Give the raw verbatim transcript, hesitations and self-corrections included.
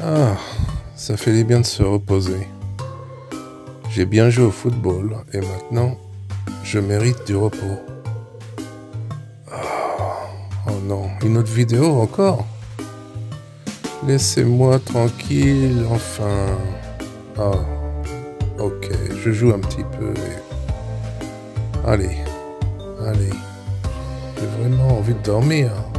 Ah, ça fait du bien de se reposer. J'ai bien joué au football et maintenant, je mérite du repos. Oh non, une autre vidéo encore? Laissez-moi tranquille, enfin. Ah, ok, je joue un petit peu et... Allez, allez. J'ai vraiment envie de dormir.